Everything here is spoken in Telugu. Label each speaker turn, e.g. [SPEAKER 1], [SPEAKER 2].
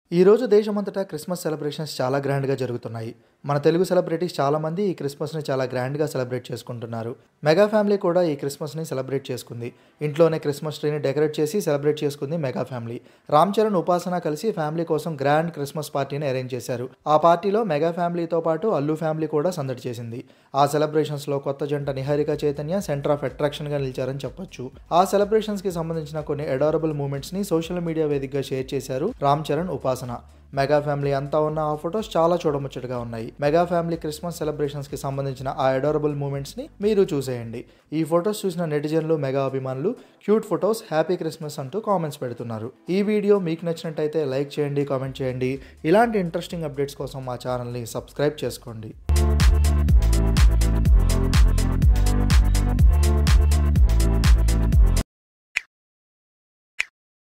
[SPEAKER 1] ఈ రోజు దేశమంతటా క్రిస్మస్ సెలబ్రేషన్స్ చాలా గ్రాండ్గా జరుగుతున్నాయి. మన తెలుగు సెలబ్రిటీస్ చాలామంది ఈ క్రిస్మస్ని చాలా గ్రాండ్గా సెలబ్రేట్ చేసుకుంటున్నారు. మెగా ఫ్యామిలీ కూడా ఈ క్రిస్మస్ని సెలబ్రేట్ చేసుకుంది. ఇంట్లోనే క్రిస్మస్ ట్రీని డెకరేట్ చేసి సెలబ్రేట్ చేసుకుంది మెగా ఫ్యామిలీ. రామ్ చరణ్, ఉపాసన కలిసి ఫ్యామిలీ కోసం గ్రాండ్ క్రిస్మస్ పార్టీని అరేంజ్ చేశారు. ఆ పార్టీలో మెగా ఫ్యామిలీతో పాటు అల్లు ఫ్యామిలీ కూడా సందడి చేసింది. ఆ సెలబ్రేషన్స్లో కొత్త జంట నిహారిక చైతన్య సెంటర్ ఆఫ్ అట్రాక్షన్గా నిలిచారని చెప్పొచ్చు. ఆ సెలబ్రేషన్స్కి సంబంధించిన కొన్ని అడారబుల్ మూమెంట్స్ని సోషల్ మీడియా వేదికగా షేర్ చేశారు రామ్ చరణ్, ఉపాసన. మెగా ఫ్యామిలీ అంతా ఉన్న ఆ ఫొటోస్ చాలా చూడముచ్చటగా ఉన్నాయి. మెగా ఫ్యామిలీ క్రిస్మస్ సెలబ్రేషన్స్ కి సంబంధించిన ఆ అడారబుల్ మూమెంట్స్ ని మీరు చూసేయండి. ఈ ఫొటోస్ చూసిన నెటిజన్లు, మెగా అభిమానులు క్యూట్ ఫొటోస్, హ్యాపీ క్రిస్మస్ అంటూ కామెంట్స్ పెడుతున్నారు. ఈ వీడియో మీకు నచ్చినట్టయితే లైక్ చేయండి, కామెంట్ చేయండి. ఇలాంటి ఇంట్రెస్టింగ్ అప్డేట్స్ కోసం మా ఛానల్ని సబ్స్క్రైబ్ చేసుకోండి.